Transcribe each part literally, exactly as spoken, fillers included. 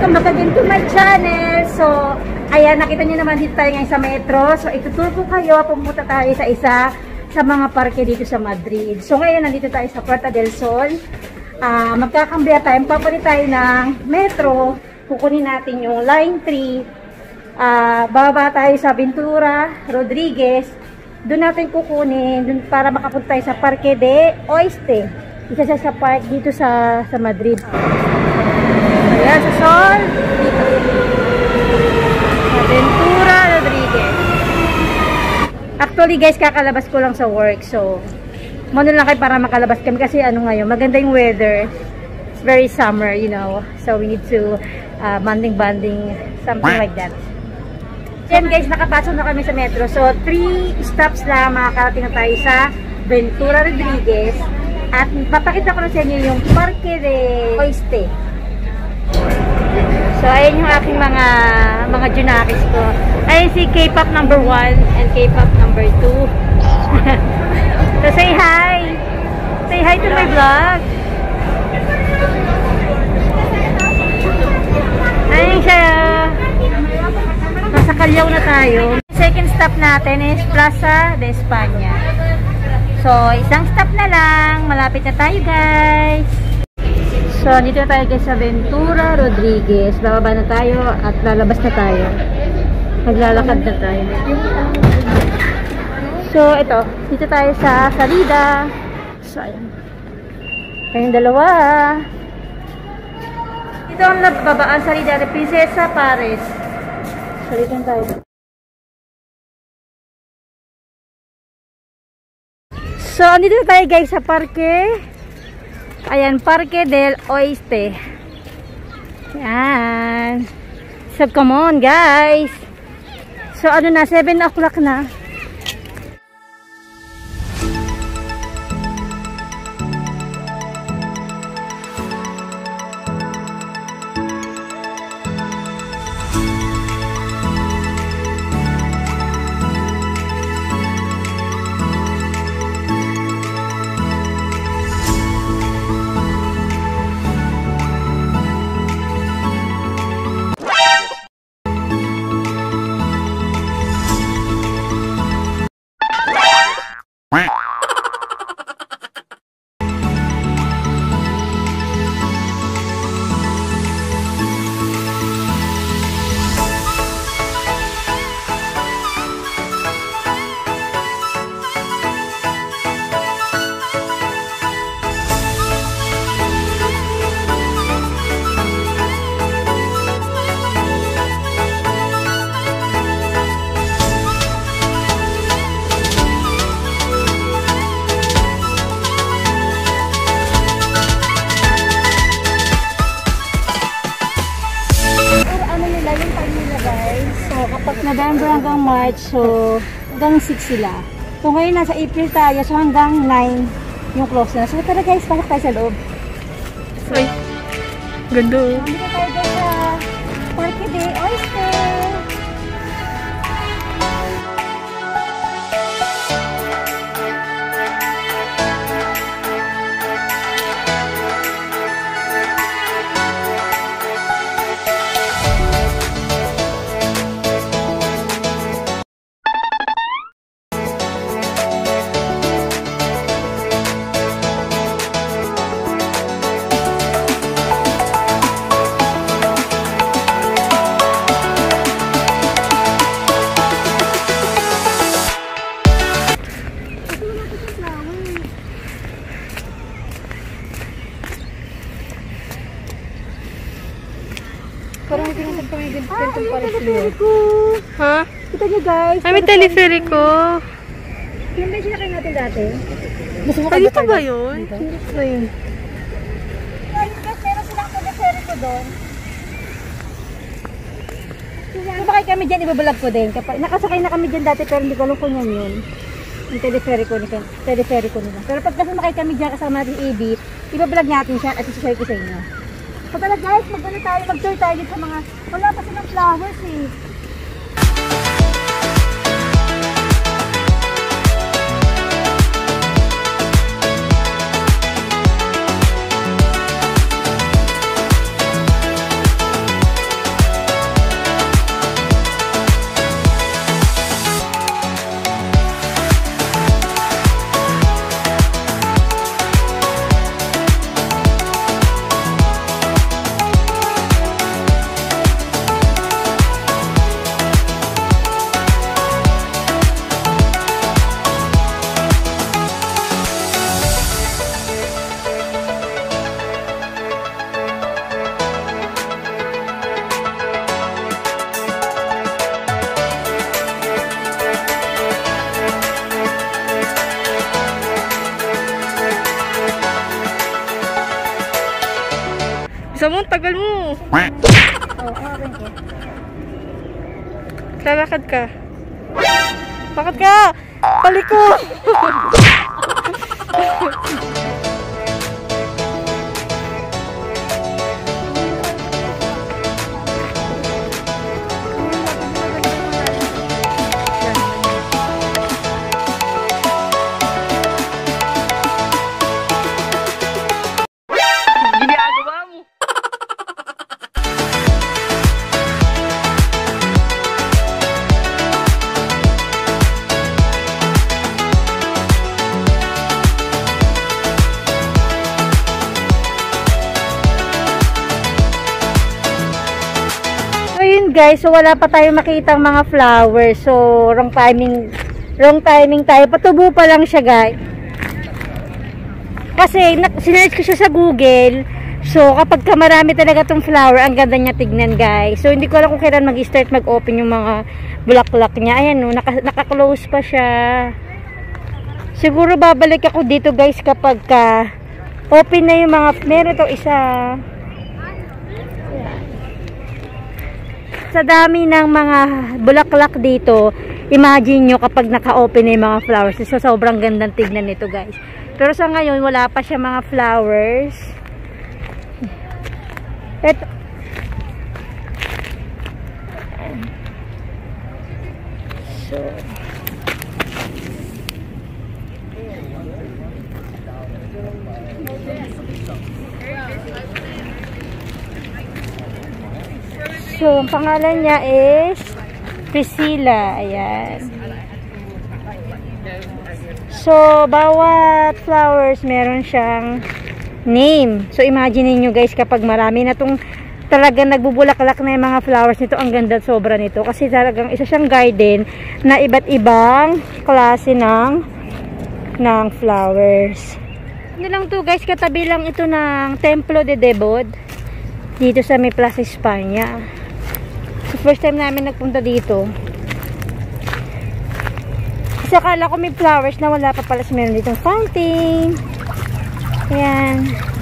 welcome back again to my channel. So, ayan, nakita niyo naman dito tayo ngayon sa metro. So, ituturo ko kayo, pumunta tayo sa isa sa mga parke dito sa Madrid. So, ngayon, nandito tayo sa Puerta del Sol. Uh, magkakambya tayo, papalit tayo ng metro. Kukunin natin yung line three. Uh, bababa tayo sa Ventura Rodriguez. Doon natin kukunin dun para makapunta tayo sa Parque de Oeste. Isa siya sa park dito sa, sa Madrid. Ayan, sa Sol, dito. Sa Ventura Rodriguez. Actually guys, kakalabas ko lang sa work. So, muna lang kayo para makalabas kami. Kasi ano ngayon, maganda yung weather. It's very summer, you know. So, we need to uh, banding-banding, something like that. Then guys, nakapasok na kami sa metro. So, three stops lang, makakarating na tayo sa Ventura Rodriguez. At papakita ko na sa inyo yung Parque de Oeste. So, ayun yung aking mga mga junakis ko. Ayun si K-pop number one and K-pop number two. So, say hi! Say hi to my vlog! Ayun siya! Nasa Calao na tayo. Second stop natin is Plaza de España. So, isang stop na lang. Malapit na tayo, guys. So, dito na tayo guys sa Ventura Rodriguez. Bababa na tayo at lalabas na tayo. Maglalakad na tayo. So, ito. Dito tayo sa salida. So, ayan. Kayong dalawa. Dito ang nababaan salida de Princesa Pares. Salida tayo. So, andito tayo guys sa parke. Ayan, Parque del Oeste. Ayan. So, come on guys. So, ano na, seven o'clock na. Kapag November hanggang March, so hanggang six sila. So ngayon nasa April tayo, so hanggang nine yung close na. So tara guys, pasok tayo sa loob. So, ay, ganda. Dito tayo guys sa Parque de Oeste. Parang hindi natin kami ganito para sa iyo. Ha? Kita niyo guys. Ay, may teleferiko. Yung ba sinakay natin dati? Ay, dito ba yun? Dito ba yun? Ayun guys, meron silang teleferiko doon. Sumakay kami dyan, ibabalag ko din. Nakasakay na kami dyan dati pero hindi ko alam kung yan yun. Yung teleferiko nila. Teleferiko nila. Pero pag sumakay kami dyan kasama natin A B, ibabalag natin siya at isashare ko sa inyo. So tala guys, mag-ano tayo, mag-tour tayo sa mga, wala pa silang flowers eh. Bisa mo, tagal mo. Oo, okay ko. Lalakad ka. Bakit ka? Paliko! Guys, so wala pa tayong makitang mga flowers. So, wrong timing. Wrong timing tayo. Patubo pa lang siya, guys. Kasi, sinerch ko siya sa Google. So, kapag ka marami talaga tong flower, ang ganda niya tignan, guys. So, hindi ko alam kung kailan mag-start mag-open yung mga bulaklak niya. Ayan, no, naka, naka-close pa siya. Siguro babalik ako dito, guys, kapag ka open na yung mga, meron to isa. Sa dami ng mga bulaklak dito, imagine nyo kapag naka-open na yung mga flowers. So, sobrang gandang tignan nito, guys. Pero sa ngayon, wala pa siya mga flowers. Ito. So, So, ang pangalan niya is Priscilla. Ayan. So, bawat flowers meron siyang name. So, imagine niyo guys, kapag marami na itong talagang nagbubulaklak na yung mga flowers nito, ang ganda sobra nito. Kasi talagang isa siyang garden na iba't ibang klase ng ng flowers. Ano lang to guys, katabi lang ito ng Templo de Debod dito sa may Plaza España. So, first time namin nagpunta dito. Kasi akala ko may flowers na wala pa pala, sa meron ditong fountain. Ayan.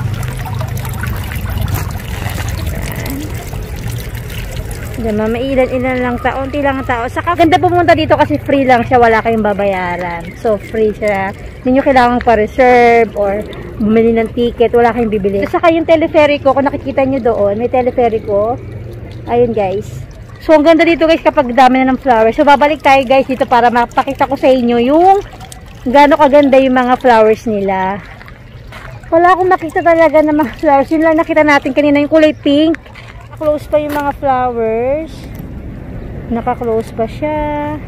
Diba, mailan-ilan lang tao, unti lang ang tao. Saka ganda pumunta dito kasi free lang siya, wala kayong babayaran. So free siya. Hindi nyo kailangan pa-reserve or bumili ng ticket, wala kayong bibili. Saka yung teleferiko, kung nakikita nyo doon, may teleferiko. Ayun guys. So ang ganda dito guys kapag dami na ng flowers. So babalik tayo guys dito para mapakita ko sa inyo yung gaano kaganda yung mga flowers nila. Wala akong nakita talaga ng mga flowers. Yun lang nakita natin kanina, yung kulay pink. Close pa yung mga flowers. Naka-close pa siya.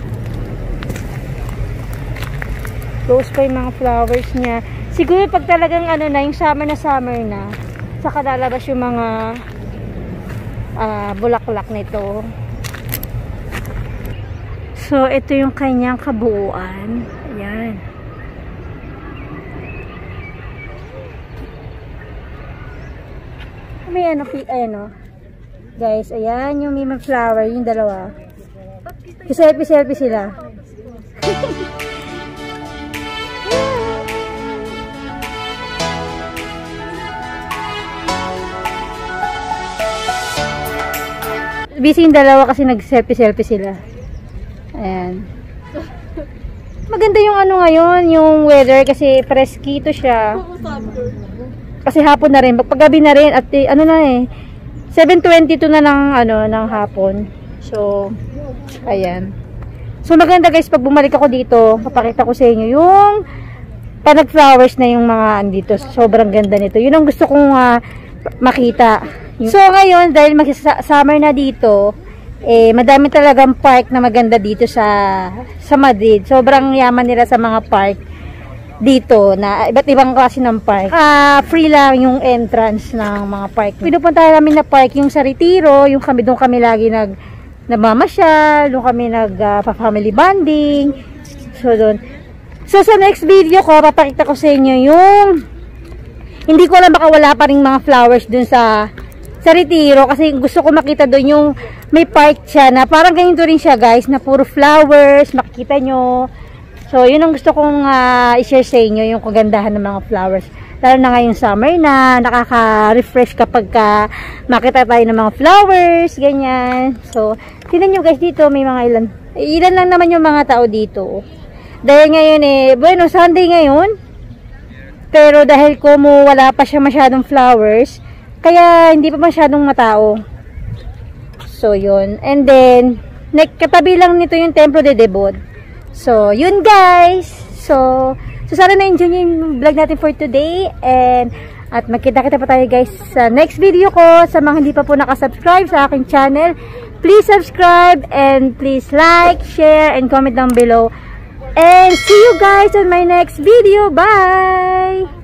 Close pa yung mga flowers niya. Siguro pag talagang ano na, yung summer na summer na, saka lalabas yung mga uh, bulaklak nito. So, ito yung kanyang kabuuan. Ayan. May ano, ayan o. Guys, ayan yung may flower, yung dalawa. Selfie-selfie sila. Busy yung dalawa kasi nag-selfie-selfie sila. Ayan. Maganda yung ano ngayon, yung weather kasi preskito siya. Kasi hapon na rin, paggabi na rin at ano na eh seven twenty-two na ng ano ng hapon. So ayan. So maganda guys pag bumalik ako dito, papakita ko sa inyo yung pa nag-flowers na yung mga andito. Sobrang ganda nito. Yun ang gusto kong uh, makita. So ngayon dahil mag-summer na dito, eh madami talagang park na maganda dito sa sa Madrid. Sobrang yaman nila sa mga park dito na iba't ibang klase ng park. Uh, free lang yung entrance ng mga park. Pinupuntahan namin na park yung sa Retiro, yung kami doon kami lagi nag nagmamasyal, doon kami nag uh, family bonding. So doon. So sa next video ko papakita ko sa inyo yung hindi ko alam baka wala pa ring mga flowers doon sa sa Retiro kasi gusto ko makita doon yung may park siya na parang ganito rin siya guys na puro flowers, makikita nyo. So, yun ang gusto kong uh, i-share sa inyo, yung kagandahan ng mga flowers Lalo na ngayong summer na, nakaka-refresh kapag ka makita tayo ng mga flowers, ganyan. So, tingnan nyo guys dito, may mga ilan. Ilan lang naman yung mga tao dito. Dahil ngayon eh, bueno, Sunday ngayon. Pero dahil kumu wala pa siya masyadong flowers, kaya hindi pa masyadong matao. So, yun. And then, katabi lang nito yung Templo de Debod. So, yun guys. So, so sana na-enjoy nyo yung vlog natin for today. And, at magkita-kita pa tayo guys sa next video ko. Sa mga hindi pa po nakasubscribe sa aking channel, please subscribe and please like, share, and comment down below. And see you guys on my next video. Bye!